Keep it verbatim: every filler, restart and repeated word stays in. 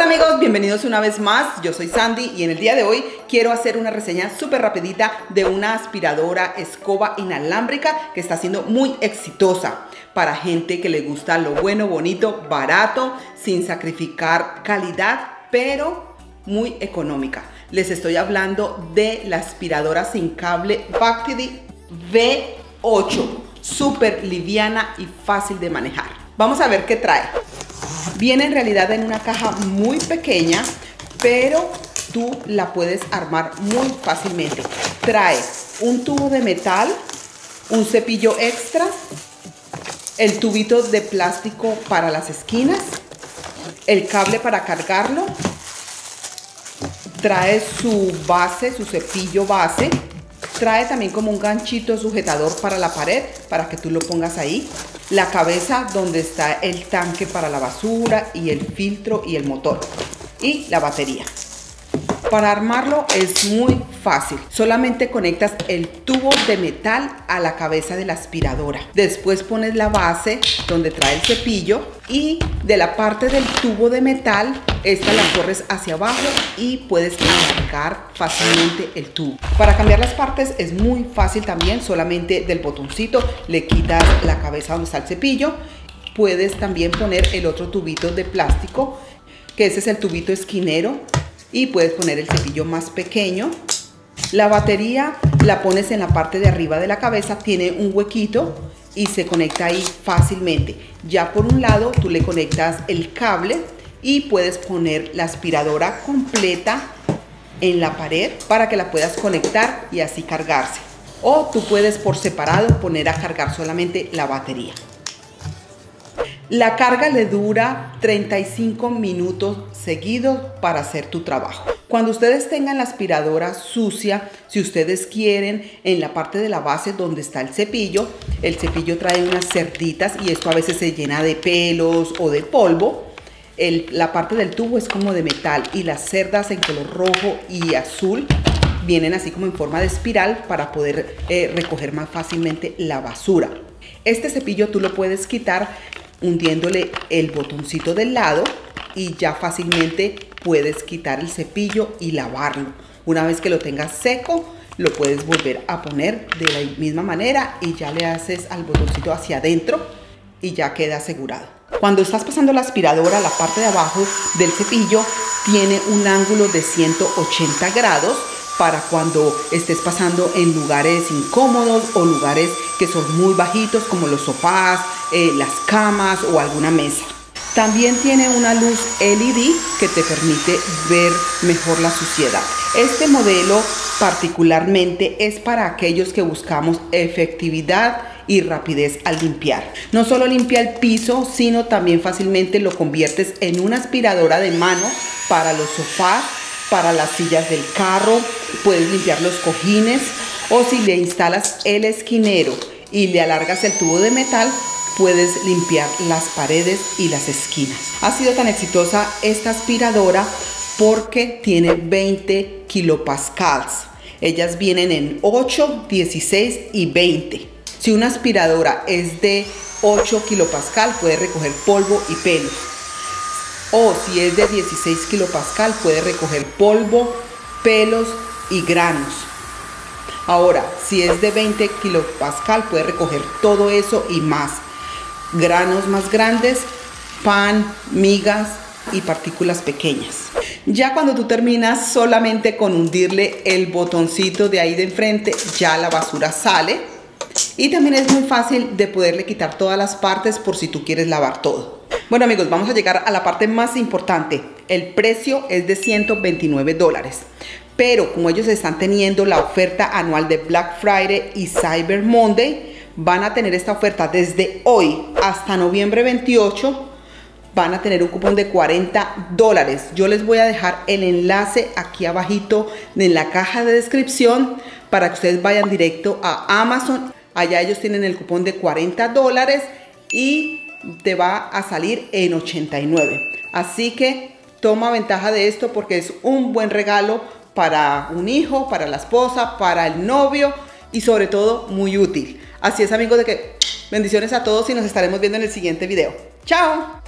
amigos, bienvenidos una vez más. Yo soy Sandy y en el día de hoy quiero hacer una reseña súper rapidita de una aspiradora escoba inalámbrica que está siendo muy exitosa para gente que le gusta lo bueno, bonito, barato, sin sacrificar calidad, pero muy económica. Les estoy hablando de la aspiradora sin cable Bactidi V ocho, súper liviana y fácil de manejar. Vamos a ver qué trae. Viene en realidad en una caja muy pequeña, pero tú la puedes armar muy fácilmente. Trae un tubo de metal, un cepillo extra, el tubito de plástico para las esquinas, el cable para cargarlo, trae su base, su cepillo base, trae también como un ganchito sujetador para la pared para que tú lo pongas ahí, la cabeza donde está el tanque para la basura y el filtro y el motor y la batería. Para armarlo es muy fácil, solamente conectas el tubo de metal a la cabeza de la aspiradora. Después pones la base donde trae el cepillo y de la parte del tubo de metal, esta la corres hacia abajo y puedes cargar fácilmente el tubo. Para cambiar las partes es muy fácil también, solamente del botoncito le quitas la cabeza donde está el cepillo. Puedes también poner el otro tubito de plástico, que ese es el tubito esquinero. Y puedes poner el cepillo más pequeño. La batería la pones en la parte de arriba de la cabeza, tiene un huequito y se conecta ahí fácilmente. Ya por un lado tú le conectas el cable y puedes poner la aspiradora completa en la pared para que la puedas conectar y así cargarse. O tú puedes por separado poner a cargar solamente la batería. La carga le dura treinta y cinco minutos seguidos para hacer tu trabajo. Cuando ustedes tengan la aspiradora sucia, si ustedes quieren, en la parte de la base donde está el cepillo, el cepillo trae unas cerditas y esto a veces se llena de pelos o de polvo. El, la parte del tubo es como de metal y las cerdas en color rojo y azul vienen así como en forma de espiral para poder eh, recoger más fácilmente la basura. Este cepillo tú lo puedes quitar hundiéndole el botoncito del lado y ya fácilmente puedes quitar el cepillo y lavarlo. Una vez que lo tengas seco, lo puedes volver a poner de la misma manera y ya le haces al botoncito hacia adentro y ya queda asegurado. Cuando estás pasando la aspiradora, la parte de abajo del cepillo tiene un ángulo de ciento ochenta grados para cuando estés pasando en lugares incómodos o lugares que son muy bajitos como los sofás, eh, las camas o alguna mesa. También tiene una luz L E D que te permite ver mejor la suciedad. Este modelo particularmente es para aquellos que buscamos efectividad y rapidez al limpiar. No solo limpia el piso, sino también fácilmente lo conviertes en una aspiradora de mano para los sofás, para las sillas del carro, puedes limpiar los cojines, o si le instalas el esquinero y le alargas el tubo de metal, puedes limpiar las paredes y las esquinas. Ha sido tan exitosa esta aspiradora porque tiene veinte kilopascales. Ellas vienen en ocho, dieciséis y veinte. Si una aspiradora es de ocho kilopascales, puede recoger polvo y pelos. O si es de dieciséis kilopascales, puede recoger polvo, pelos y granos. Ahora, si es de veinte kilopascales, puede recoger todo eso y más. Granos más grandes, pan, migas y partículas pequeñas. Ya cuando tú terminas solamente con hundirle el botoncito de ahí de enfrente, ya la basura sale. Y también es muy fácil de poderle quitar todas las partes por si tú quieres lavar todo. Bueno amigos, vamos a llegar a la parte más importante. El precio es de ciento veintinueve dólares. Pero como ellos están teniendo la oferta anual de Black Friday y Cyber Monday, van a tener esta oferta desde hoy hasta noviembre veintiocho. Van a tener un cupón de cuarenta dólares. Yo les voy a dejar el enlace aquí abajito en la caja de descripción para que ustedes vayan directo a Amazon. Allá ellos tienen el cupón de cuarenta dólares y te va a salir en ochenta y nueve. Así que toma ventaja de esto porque es un buen regalo para un hijo, para la esposa, para el novio y sobre todo muy útil. Así es amigos, de que bendiciones a todos y nos estaremos viendo en el siguiente video. ¡Chao!